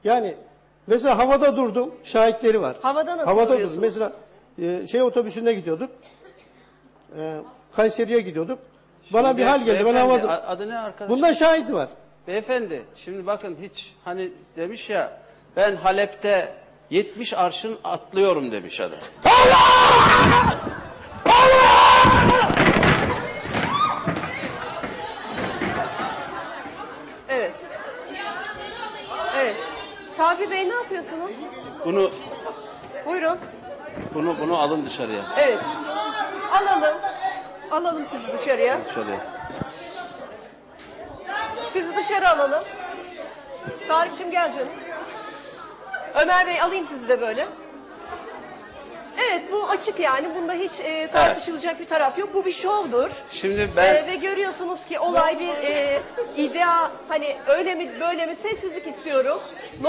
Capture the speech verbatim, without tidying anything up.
Yani mesela havada durdum, şahitleri var. Havada nasıl Havada duruyorsun? durdum. Mesela e, şey otobüsünde gidiyorduk. E, Kayseri'ye gidiyorduk. Bana Şimdi bir hal geldi. Ben beyefendi, havada... Adı ne arkadaş? Bundan şahit var. Beyefendi şimdi bakın hiç hani demiş ya ben Halep'te yetmiş arşın atlıyorum demiş adam. Evet. Evet. Sabri Bey ne yapıyorsunuz? Bunu Buyurun. bunu bunu alın dışarıya. Evet. Alalım. Alalım sizi dışarıya. Şöyle. Sizi dışarı alalım. Tarık'cığım gel canım. Ömer Bey alayım sizi de böyle. Evet bu açık yani. Bunda hiç e, tartışılacak bir taraf yok. Bu bir şovdur. Şimdi ben E, ve görüyorsunuz ki olay bir e, idea hani öyle mi böyle mi sessizlik istiyorum.